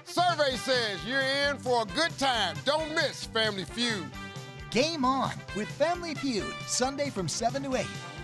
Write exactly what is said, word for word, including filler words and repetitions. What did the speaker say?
Survey says you're in for a good time. Don't miss Family Feud. Game on with Family Feud, Sunday from seven to eight.